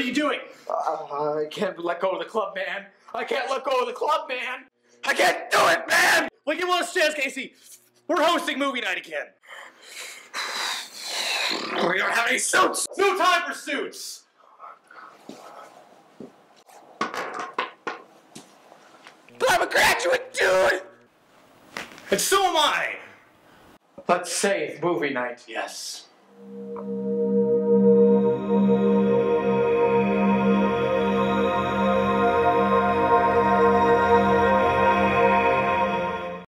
What are you doing? I can't let go of the club, man. I can't let go of the club, man. I can't do it, man! Well, give us a chance, Casey. We're hosting movie night again. We don't have any suits. No time for suits. But I'm a graduate, dude! And so am I! Let's say movie night, yes.